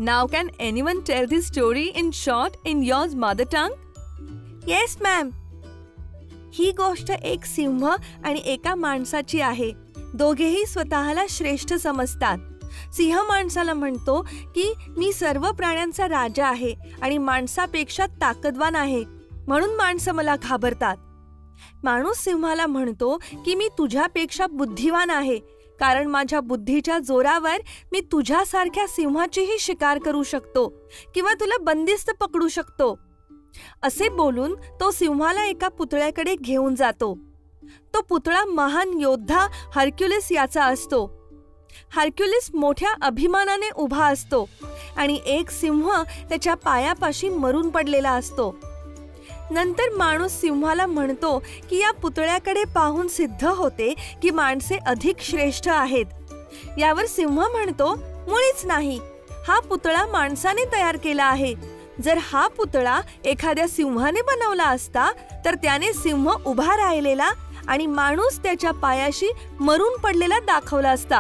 Now can anyone tell this story in short in your mother tongue? Yes, ma'am. ही गोष्ट एक सिंह आणि एका माणसाची आहे. दोघेही स्वतःला श्रेष्ठ समजतात. सिंह माणसाला म्हणतो की मी सर्व प्राण्यांचा राजा आहे आणि माणसापेक्षा ताकदवान आहे, म्हणून माणसं मला घाबरतात. माणूस सिंहाला म्हणतो की मी तुझ्यापेक्षा बुद्धिवान आहे, कारण माझ्या बुद्धीच्या जोरावर मी तुझ्यासारख्या सिंहाचीही शिकार करू शकतो किंवा तुला बंदिस्त पकडू शकतो. असे बोलून तो सिंहाला एका पुतळ्याकडे घेऊन जातो. तो पुतळा महान योद्धा हर्क्युलिस याचा असतो. हर्क्युलिस मोठ्या अभिमानाने उभा असतो आणि एक सिंह त्याच्या पायापाशी मरून पडलेला असतो. नंतर माणूस सिंहाला म्हणतो की या पुतळ्याकडे पाहून सिद्ध होते की माणसे अधिक श्रेष्ठ आहेत. यावर सिंह म्हणतो, मुळीच नाही, हा पुतळा माणसाने तयार केला आहे. जर हा पुतळा एखाद्या सिंहाने बनवला असता तर त्याने सिंह उभा राहिलेला आणि माणूस त्याच्या पायाशी मरून पडलेला दाखवला असता.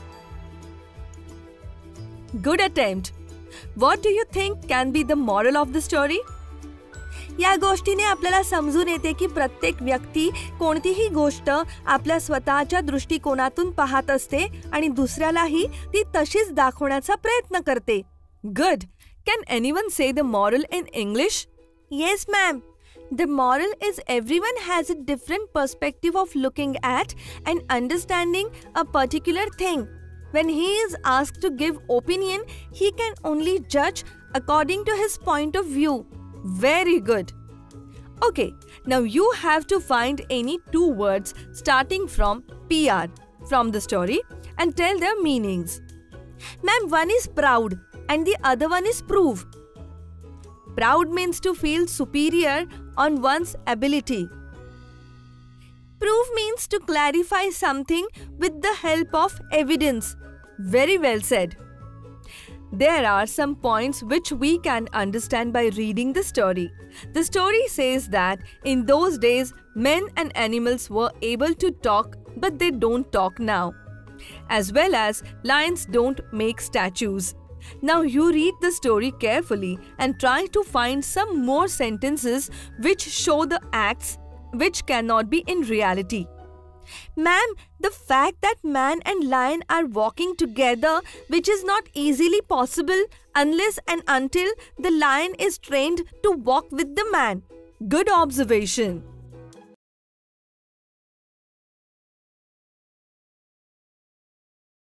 Good attempt. What do you think can be the moral of the story? या गोष्टीने आपल्याला समजून येते की प्रत्येक व्यक्ती कोणतीही गोष्ट आपल्या स्वतःच्या दृष्टिकोनातून पाहत असते आणि दुसऱ्यालाही ती तशीच दाखवण्याचा प्रयत्न करते. Good. Can anyone say the moral in English? Yes, ma'am. The moral is everyone has a different perspective of looking at and understanding a particular thing. When he is asked to give opinion, he can only judge according to his point of view. Very good. Okay, now you have to find any two words starting from PR from the story and tell their meanings. Ma'am, one is proud and the other one is prove. Proud means to feel superior on one's ability. Prove means to clarify something with the help of evidence. Very well said. There are some points which we can understand by reading the story. The story says that in those days, men and animals were able to talk, but they don't talk now. As well as lions don't make statues. Now you read the story carefully and try to find some more sentences which show the acts which cannot be in reality. Ma'am, the fact that man and lion are walking together, which is not easily possible unless and until the lion is trained to walk with the man. Good observation.